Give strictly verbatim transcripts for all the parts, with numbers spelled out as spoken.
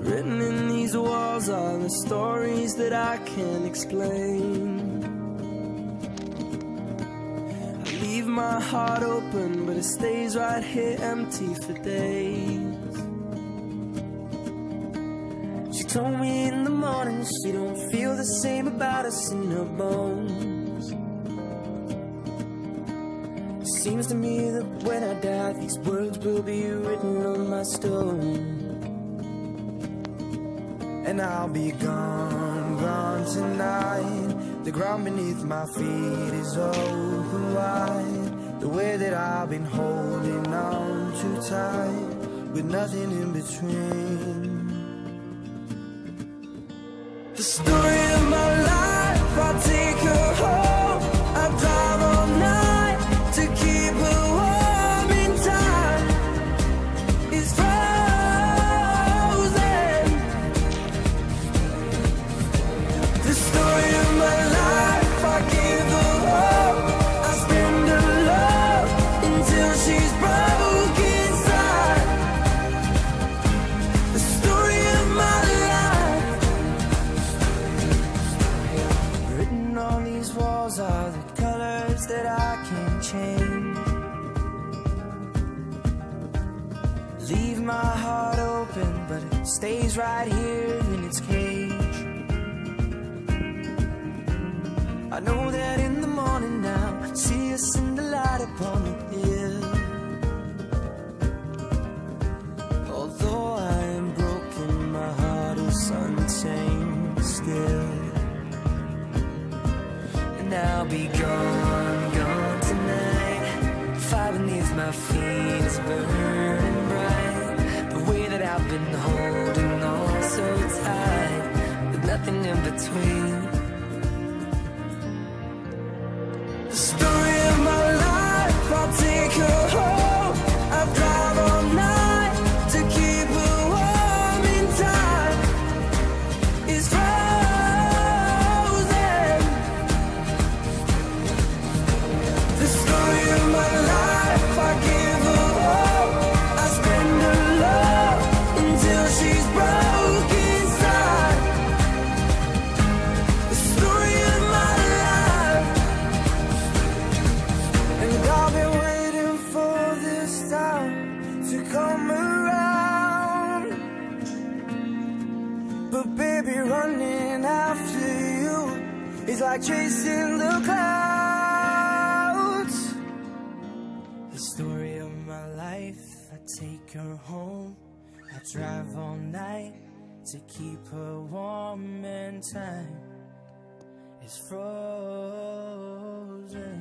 Written in these walls are the stories that I can't explain. I leave my heart open, but it stays right here empty for days. She told me in the morning she don't feel the same about us in her bones. Seems to me that when I die, these words will be written on my stone. And I'll be gone, gone tonight. The ground beneath my feet is open wide. The way that I've been holding on too tight, with nothing in between. The story of my life, I take her home. I drive all night to keep her warm in time. It's frozen. The story of my life, I give her hope. I spend her love until she's broke inside. The story of my life. Written on these walls are the colors that I can't change. Leave my heart open, but it stays right here in its cage. I know that in the morning now, see us in the light upon the hill. Although I am broken, my heart is untamed still. And I'll be gone, gone tonight. Fire beneath my feet is burning bright. The way that I've been holding on so tight, with nothing in between. The story of my life, I'll take her home. I drive all night to keep her warm in time. It's frozen. The story of my life, I give her hope. I spend her love until she's broke inside. The story of my life. And I've been waiting for this time to come around. But baby, running after you is like chasing the clouds. The story of my life, I take her home. I drive all night to keep her warm in time. It's frozen.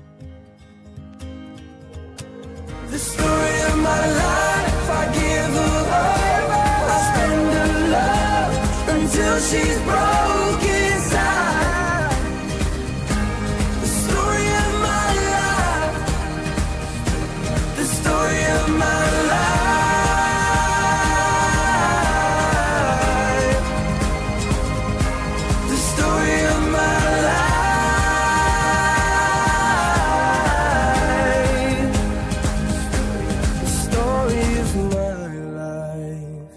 The story of my life, I give her hope. I spend her love until she's broke inside. The story of my life. The story of my life. The story of my life. The story of my life.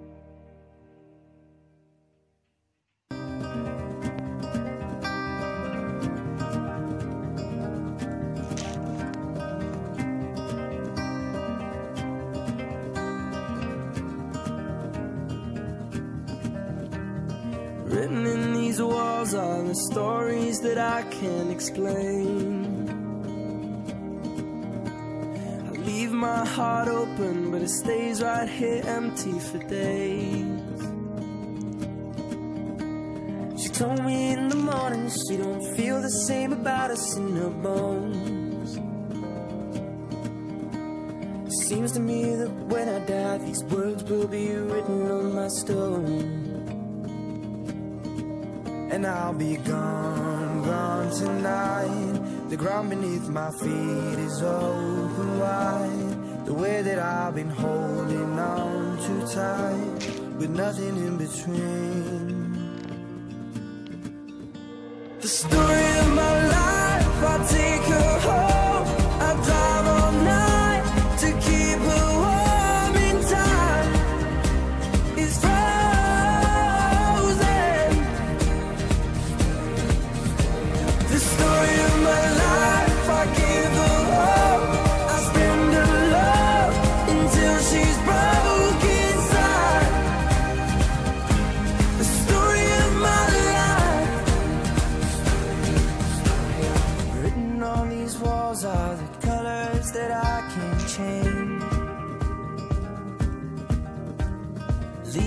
Written in these walls are the stories that I can't explain. I leave my heart open, but it stays right here empty for days. She told me in the morning she don't feel the same about us in her bones. Seems to me that when I die, these words will be written on my stone. And I'll be gone, gone tonight. The ground beneath my feet is open wide. The way that I've been holding on too tight, with nothing in between. The story of my life, I take her home. I drive all night to keep her warm in time. It's frozen.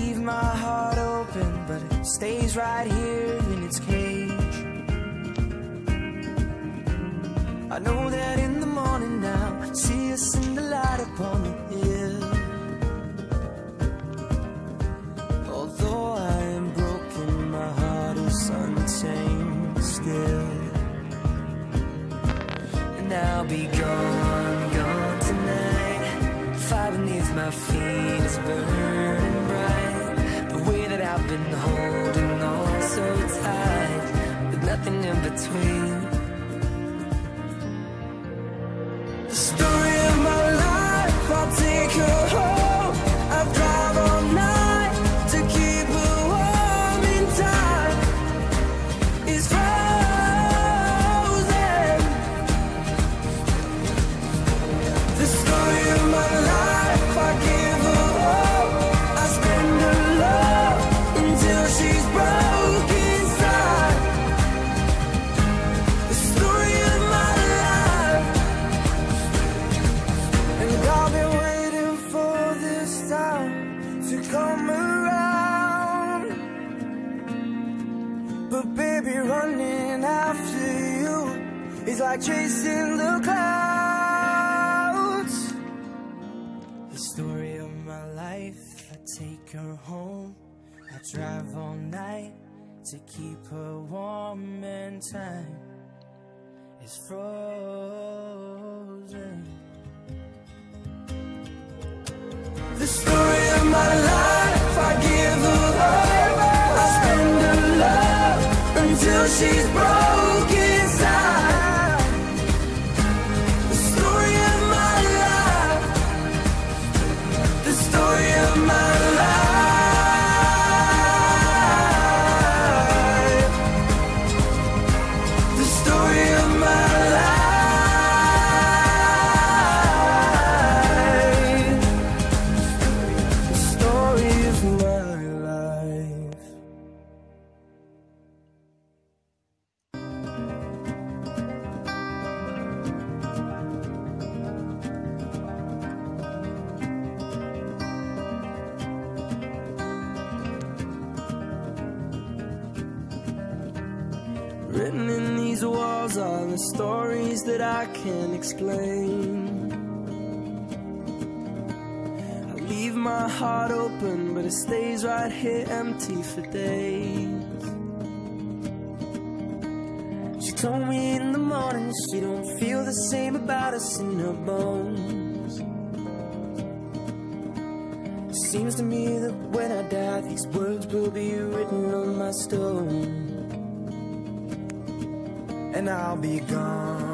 leave my heart open, but it stays right here in its cage. I know that in the morning now, see us in the light upon the hill. Although I am broken, my heart is unchained still. And I'll be gone, gone tonight. Fire beneath my feet is burning bright. The way that I've been holding on so tight, with nothing in between. The story of my life, I'll take her home. I'll drive all night to keep her warm in time. It's frozen. The story of my life, I give her hope. I spend her love until she's broke inside. The story of my life. And I've been waiting for this time to come around. But baby, running after you is like chasing the clouds. The story of my life, I take her home. I drive all night to keep her warm, and time is frozen. The story of my life, I give her hope. I spend her love until she's broke inside. The story of my life. The story of my life. The story of my life. The story of my life. Written in these walls are the stories that I can't explain. I leave my heart open, but it stays right here empty for days. She told me in the morning she don't feel the same about us in her bones. Seems to me that when I die, these words will be written on my stone. And I'll be gone,